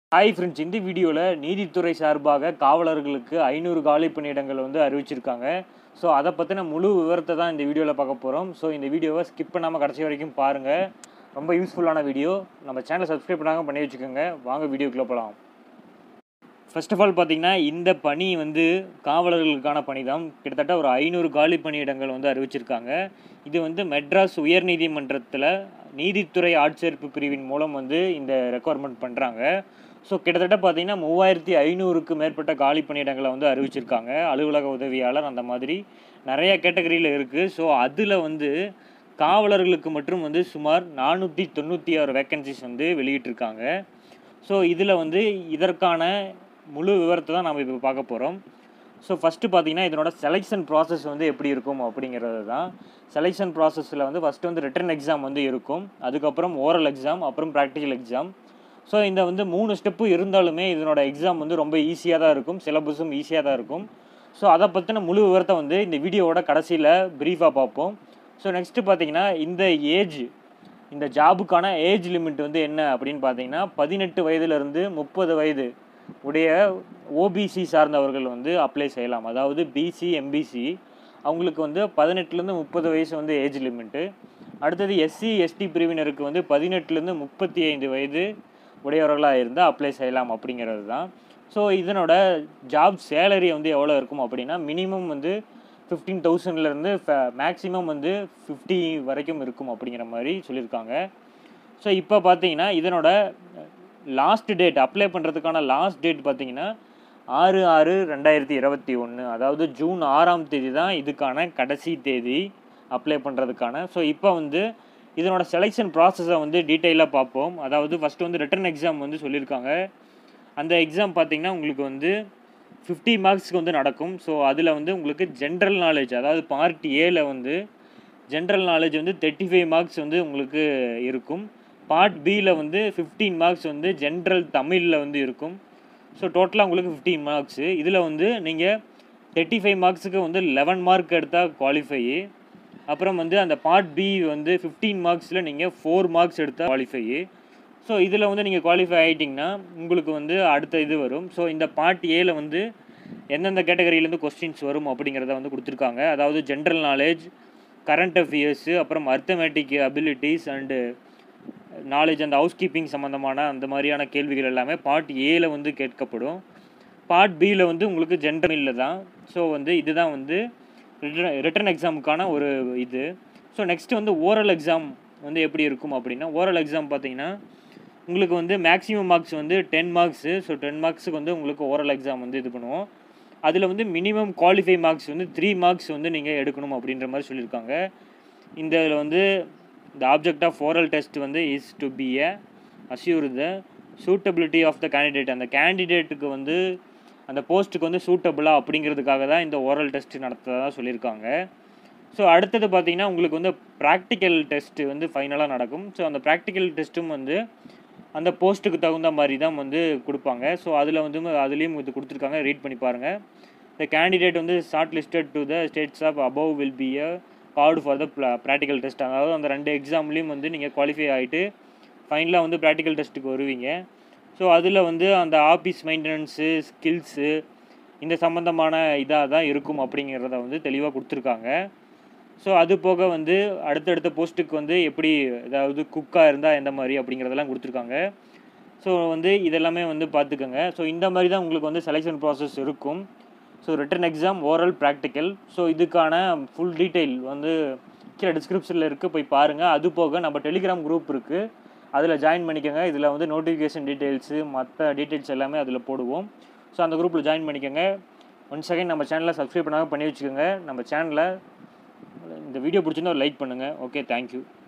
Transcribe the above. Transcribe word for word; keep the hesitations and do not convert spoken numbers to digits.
Hi friends, இந்த வீடியோவில் நீதித்துறை சார்பாக காவலர்களுக்கு ஐநூறு காலி பணியிடங்கள் வந்து அறிவிச்சிருக்காங்க. ஸோ அதை பற்றின முழு விவரத்தை தான் இந்த வீடியோவில் பார்க்க போகிறோம். ஸோ இந்த வீடியோவை ஸ்கிப் பண்ணாமல் கடைசி வரைக்கும் பாருங்கள். ரொம்ப யூஸ்ஃபுல்லான வீடியோ. நம்ம சேனலை சப்ஸ்கிரைப் பண்ணாமல் பண்ணி வச்சுக்கோங்க. வாங்க வீடியோக்குள்ளே போகலாம். ஃபர்ஸ்ட் ஆஃப் ஆல் பார்த்தீங்கன்னா, இந்த பணி வந்து காவலர்களுக்கான பணி தான். கிட்டத்தட்ட ஒரு ஐநூறு காலி பணியிடங்கள் வந்து அறிவிச்சிருக்காங்க. இது வந்து மெட்ராஸ் உயர்நீதிமன்றத்தில் நீதித்துறை ஆட்சேர்ப்பு பிரிவின் மூலம் வந்து இந்த ரெக்குவயர்மெண்ட் பண்ணுறாங்க. ஸோ கிட்டத்தட்ட பார்த்தீங்கன்னா மூவாயிரத்தி ஐநூறுக்கு மேற்பட்ட காலி பணியிடங்களை வந்து அறிவிச்சிருக்காங்க. அலுவலக உதவியாளர் அந்த மாதிரி நிறைய கேட்டகரியில் இருக்குது. ஸோ அதில் வந்து காவலர்களுக்கு மட்டும் வந்து சுமார் நானூற்றி தொண்ணூற்றி ஆறு வேக்கன்சிஸ் வந்து வெளியிட்டிருக்காங்க. ஸோ இதில் வந்து இதற்கான முழு விவரத்தை தான் நம்ம இப்போ பார்க்க போகிறோம். ஸோ ஃபஸ்ட்டு பார்த்தீங்கன்னா, இதனோட செலெக்ஷன் ப்ராசஸ் வந்து எப்படி இருக்கும் அப்படிங்கிறது தான். செலெக்ஷன் ப்ராசஸில் வந்து ஃபஸ்ட்டு வந்து ரிட்டன் எக்ஸாம் வந்து இருக்கும். அதுக்கப்புறம் ஓரல் எக்ஸாம், அப்புறம் ப்ராக்டிக்கல் எக்ஸாம். ஸோ இந்த வந்து மூணு ஸ்டெப்பு இருந்தாலுமே இதனோட எக்ஸாம் வந்து ரொம்ப ஈஸியாக தான் இருக்கும். சிலபஸும் ஈஸியாக தான் இருக்கும். ஸோ அதை பற்றின முழு விவரத்தை வந்து இந்த வீடியோவோட கடைசியில் ப்ரீஃபாக பார்ப்போம். ஸோ நெக்ஸ்ட்டு பார்த்தீங்கன்னா, இந்த ஏஜ் இந்த ஜாபுக்கான ஏஜ் லிமிட் வந்து என்ன அப்படின்னு பார்த்தீங்கன்னா, பதினெட்டு வயதுலேருந்து முப்பது வயது உடைய ஓபிசி சார்ந்தவர்கள் வந்து அப்ளை செய்யலாம். அதாவது பிசி, எம்பிசி அவங்களுக்கு வந்து பதினெட்டுலேருந்து முப்பது வயசு வந்து ஏஜ் லிமிட்டு. அடுத்தது எஸ்சி, எஸ்டி பிரிவினருக்கு வந்து பதினெட்டுலேருந்து முப்பத்தி ஐந்து வயது உடையவர்களாக இருந்தால் அப்ளை செய்யலாம் அப்படிங்கிறது தான். ஸோ இதனோட ஜாப் சேலரி வந்து எவ்வளோ இருக்கும் அப்படின்னா, மினிமம் வந்து ஃபிஃப்டீன் தௌசண்ட்லேருந்து மேக்ஸிமம் வந்து ஃபிஃப்டி வரைக்கும் இருக்கும் அப்படிங்கிற மாதிரி சொல்லியிருக்காங்க. ஸோ இப்போ பார்த்தீங்கன்னா, இதனோட லாஸ்ட் டேட் அப்ளை பண்ணுறதுக்கான லாஸ்ட் டேட் பார்த்தீங்கன்னா ஆறு ஆறு ரெண்டாயிரத்தி இருபத்தி ஒன்று அதாவது ஜூன் ஆறாம் தேதி தான் இதுக்கான கடைசி தேதி அப்ளை பண்ணுறதுக்கான. ஸோ இப்போ வந்து இதனோட செலெக்ஷன் ப்ராசஸை வந்து டீட்டெயிலாக பார்ப்போம். அதாவது ஃபஸ்ட்டு வந்து ரிட்டன் எக்ஸாம் வந்து சொல்லியிருக்காங்க. அந்த எக்ஸாம் பார்த்திங்கன்னா உங்களுக்கு வந்து ஃபிஃப்டி மார்க்ஸ்க்கு வந்து நடக்கும். ஸோ அதில் வந்து உங்களுக்கு ஜென்ரல் நாலேஜ், அதாவது பார்ட் ஏல வந்து ஜென்ரல் நாலேஜ் வந்து தேர்ட்டி ஃபைவ் மார்க்ஸ் வந்து உங்களுக்கு இருக்கும். பார்ட் பியில் வந்து ஃபிஃப்டீன் மார்க்ஸ் வந்து ஜென்ரல் தமிழில் வந்து இருக்கும். ஸோ டோட்டலாக உங்களுக்கு ஃபிஃப்டீன் மார்க்ஸு. இதில் வந்து நீங்கள் தேர்ட்டி ஃபைவ் மார்க்ஸுக்கு வந்து லெவன் மார்க் எடுத்தால் குவாலிஃபை. அப்புறம் வந்து அந்த பார்ட் பி வந்து ஃபிஃப்டீன் மார்க்ஸில் நீங்கள் ஃபோர் மார்க்ஸ் எடுத்தால் குவாலிஃபை. ஸோ இதில் வந்து நீங்கள் குவாலிஃபை ஆகிட்டிங்கன்னா உங்களுக்கு வந்து அடுத்த இது வரும். ஸோ இந்த பார்ட் ஏல வந்து எந்தெந்த கேட்டகரியிலேருந்து கொஸ்டின்ஸ் வரும் அப்படிங்கிறத வந்து கொடுத்துருக்காங்க. அதாவது ஜென்ரல் நாலேஜ், கரண்ட் அஃபேர்ஸு, அப்புறம் arithmetic abilities and knowledge and house keeping சம்மந்தமான அந்த மாதிரியான கேள்விகள் எல்லாமே பார்ட் ஏல வந்து கேட்கப்படும். பார்ட் பியில் வந்து உங்களுக்கு ஜென்ரலில் தான். ஸோ வந்து இதுதான் வந்து ரிட்டன் ரிட்டன் எக்ஸாமுக்கான ஒரு இது. ஸோ நெக்ஸ்ட்டு வந்து ஓரல் எக்ஸாம் வந்து எப்படி இருக்கும் அப்படின்னா, ஓரல் எக்ஸாம் பார்த்தீங்கன்னா உங்களுக்கு வந்து மேக்ஸிமம் மார்க்ஸ் வந்து டென் மார்க்ஸு. ஸோ டென் மார்க்ஸுக்கு வந்து உங்களுக்கு ஓரல் எக்ஸாம் வந்து இது பண்ணுவோம். அதில் வந்து மினிமம் குவாலிஃபை மார்க்ஸ் வந்து த்ரீ மார்க்ஸ் வந்து நீங்கள் எடுக்கணும் அப்படின்ற மாதிரி சொல்லியிருக்காங்க. இந்த இதில் வந்து the object of oral test வந்து is to be a assure the suitability of the candidate. அந்த கேண்டிடேட்டுக்கு வந்து அந்த போஸ்ட்டுக்கு வந்து சூட்டபிளா அப்படிங்கிறதுக்காக தான் இந்த ஓரல் டெஸ்ட் நடத்துறதா சொல்லியிருக்காங்க. ஸோ அடுத்தது பார்த்திங்கன்னா, உங்களுக்கு வந்து ப்ராக்டிக்கல் டெஸ்ட்டு வந்து ஃபைனலாக நடக்கும். ஸோ அந்த ப்ராக்டிக்கல் டெஸ்ட்டும் வந்து அந்த போஸ்ட்டுக்கு தகுந்த மாதிரி தான் வந்து கொடுப்பாங்க. ஸோ அதில் வந்து அதுலேயும் இது கொடுத்துருக்காங்க, ரீட் பண்ணி பாருங்கள். த கேண்டிடேட் வந்து shortlisted to the states of above will be a called for the practical test. அதாவது அந்த ரெண்டு எக்ஸாம்லேயும் வந்து நீங்கள் குவாலிஃபை ஆகிட்டு ஃபைனலாக வந்து ப்ராக்டிக்கல் டெஸ்ட்டுக்கு வருவீங்க. ஸோ அதில் வந்து அந்த ஆஃபீஸ் மெயின்டெனன்ஸு, ஸ்கில்ஸு இந்த சம்மந்தமான இதாக தான் இருக்கும் அப்படிங்கிறத வந்து தெளிவாக கொடுத்துருக்காங்க. ஸோ அது போக வந்து அடுத்தடுத்த போஸ்ட்டுக்கு வந்து எப்படி, அதாவது குக்காக இருந்தால் எந்த மாதிரி அப்படிங்கிறதெல்லாம் கொடுத்துருக்காங்க. ஸோ வந்து இதெல்லாமே வந்து பார்த்துக்கோங்க. ஸோ இந்த மாதிரி தான் உங்களுக்கு வந்து செலெக்ஷன் ப்ராசஸ் இருக்கும். So written exam, oral, practical. So இதுக்கான ஃபுல் டீட்டெயில் வந்து கீழே டிஸ்கிரிப்ஷனில் இருக்குது, போய் பாருங்கள். அது போக நம்ம டெலிகிராம் குரூப் இருக்குது, அதில் ஜாயின் பண்ணிக்கோங்க. இதில் வந்து நோட்டிஃபிகேஷன் டீட்டெயில்ஸு மற்ற டீட்டெயில்ஸ் எல்லாமே அதில் போடுவோம். ஸோ அந்த குரூப்பில் ஜாயின் பண்ணிக்கோங்க. ஒன் செகண்ட் நம்ம சேனலை சப்ஸ்கிரைப் பண்ணாமல் பண்ணி வச்சுக்கோங்க. நம்ம சேனலை இந்த வீடியோ பிடிச்சிருந்தா ஒரு லைக் பண்ணுங்கள். Okay, thank you.